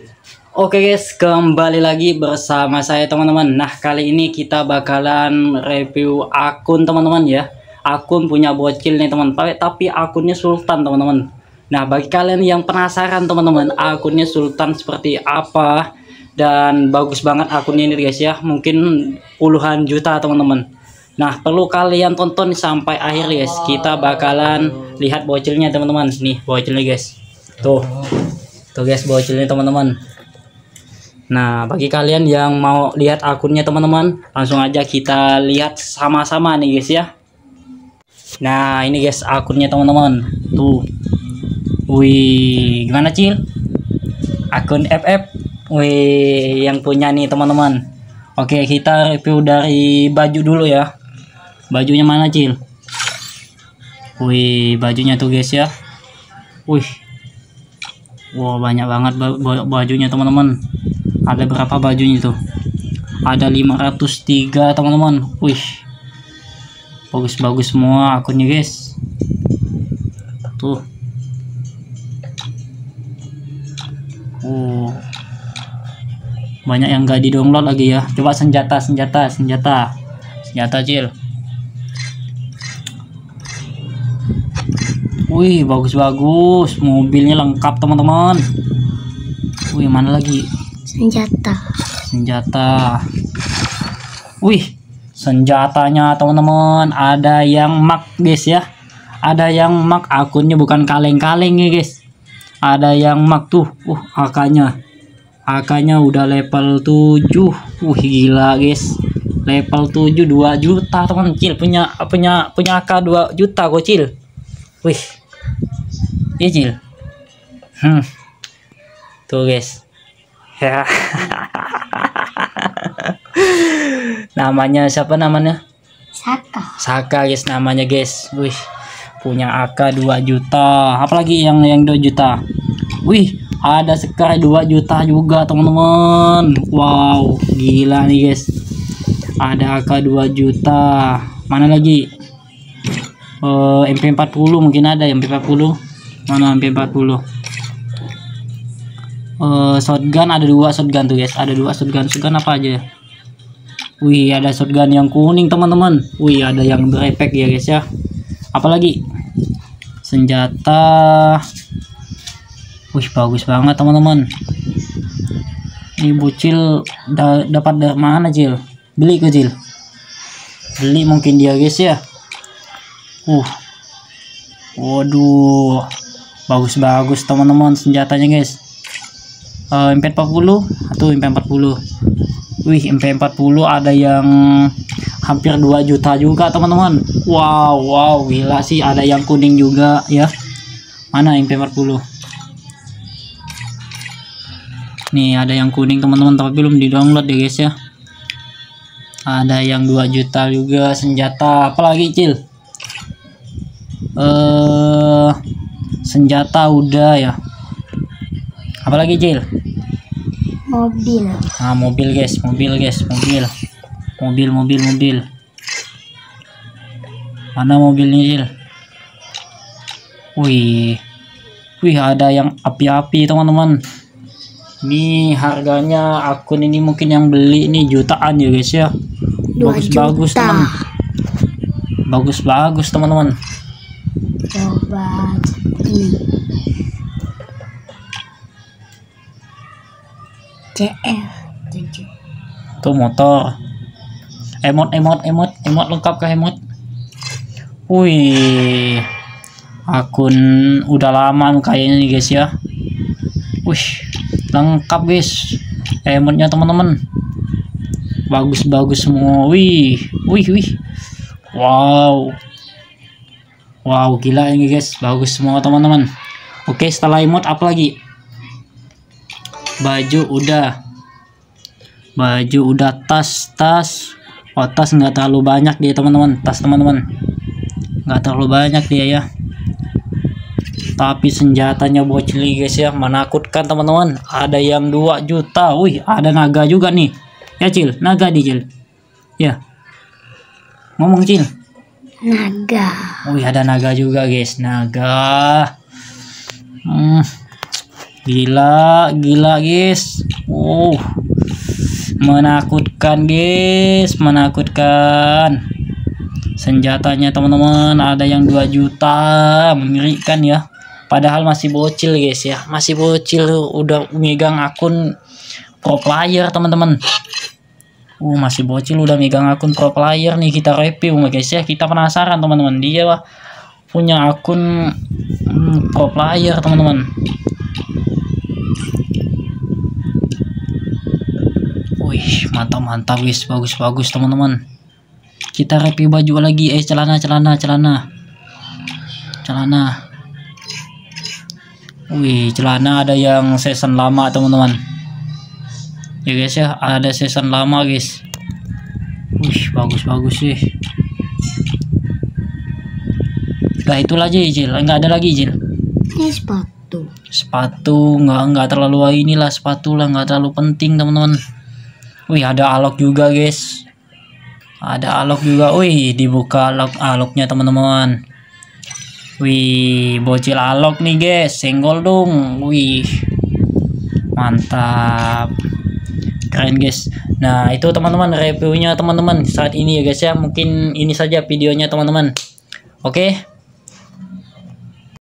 Oke guys, kembali lagi bersama saya teman-teman. Nah, kali ini kita bakalan review akun teman-teman ya. Akun punya bocil nih teman, tapi akunnya Sultan teman-teman. Nah, bagi kalian yang penasaran teman-teman, akunnya Sultan seperti apa dan bagus banget akunnya ini guys ya. Mungkin puluhan juta teman-teman. Nah, perlu kalian tonton sampai akhir guys. Kita bakalan lihat bocilnya teman-teman. Nih, bocilnya guys. Tuh guys bocilnya teman-teman. Nah, bagi kalian yang mau lihat akunnya teman-teman, langsung aja kita lihat sama-sama nih guys ya. Nah, ini guys akunnya teman-teman. Tuh. Wih, gimana Cil? Akun FF. Wih, yang punya nih teman-teman. Oke, kita review dari baju dulu ya. Bajunya mana Cil? Wih, bajunya tuh guys ya. Wih. Wow, banyak banget bajunya teman-teman. Ada berapa bajunya tuh? Ada 503 teman-teman. Wih, bagus-bagus semua akunnya guys. Tuh. Banyak yang gak di-download lagi ya. Coba senjata Cil. Wih, bagus-bagus. Mobilnya lengkap teman-teman. Wih, mana lagi? Senjata. Wih, senjatanya teman-teman ada yang mak guys ya. Ada yang mak, akunnya bukan kaleng-kaleng ya guys. Ada yang mak tuh. AK-nya udah level 7. Gila guys. Level 7 2 juta teman. Cil punya AK 2 juta kocil. Wih. Iya Cil. Tuh guys. Ya. Namanya siapa namanya? Saka guys namanya guys. Wih, punya AK 2 juta. Apalagi yang 2 juta. Wih, ada Sekar 2 juta juga teman-teman. Wow, gila nih guys. Ada AK 2 juta. Mana lagi? MP40 mungkin ada MP40. Mana MP40? Shotgun ada 2 shotgun tuh guys. Ada 2 shotgun apa aja ya? Wih, ada shotgun yang kuning teman-teman. Wih, ada yang berefek ya guys ya. Apalagi senjata. Wih, bagus banget teman-teman. Ini bocil dapat dari mana Cil? Beli ke Cil? Beli mungkin dia guys ya. Waduh, bagus-bagus teman-teman senjatanya guys. MP40 atau MP40. Wih, MP40 ada yang hampir 2 juta juga teman-teman. Wow, gila sih, ada yang kuning juga ya. Mana MP40? Nih, ada yang kuning teman-teman tapi belum di-download ya guys ya. Ada yang 2 juta juga senjata. Apalagi Cil? Senjata udah ya. Apalagi Cil? Mobil. Nah, mobil guys. Mobil. Mana mobilnya Cil? Wih, ada yang api-api teman-teman. Ini harganya akun ini mungkin yang beli ini jutaan ya guys ya. Bagus-bagus teman. Bagus-bagus teman-teman. Coba ini. CR7. Tuh motor. Emot lengkap kah emot? Wih. Akun udah lama kayaknya nih guys ya. Wih, lengkap guys. Emotnya teman-teman. Bagus-bagus semua. Wih. Wow, gila ini guys. Bagus semua teman-teman. Oke, setelah emot apa lagi? Baju udah, tas. Tas nggak terlalu banyak dia teman-teman. Tas teman-teman nggak terlalu banyak dia ya. Tapi senjatanya bocil guys ya, menakutkan teman-teman. Ada yang 2 juta. Wih, ada naga juga nih ya Cil. Naga di Cil ya. Ngomong Cil. Naga. Wih, ada naga juga guys. Naga. Gila, gila guys. Menakutkan guys, menakutkan. Senjatanya teman-teman ada yang 2 juta, mengerikan ya. Padahal masih bocil guys ya, masih bocil udah megang akun pro player teman-teman. Masih bocil udah megang akun pro player nih, kita review guys ya. Kita penasaran teman-teman, dia punya akun pro player teman-teman. Wih, mantap guys, bagus teman-teman. Kita review baju lagi, celana. Wih, celana ada yang season lama teman-teman. Ya guys ya, ada season lama guys. Wih, bagus sih. Nah, itulah aja Jil, nggak ada lagi Jil. Ini Sepatu nggak terlalu inilah, sepatu lah nggak terlalu penting teman-teman. Wih, ada alok juga guys. Ada alok juga. Wih, dibuka aloknya teman-teman. Wih, bocil alok nih guys, senggol dong. Wih, mantap, keren guys. Nah, itu teman-teman reviewnya teman-teman saat ini ya guys ya. Mungkin ini saja videonya teman-teman. Oke.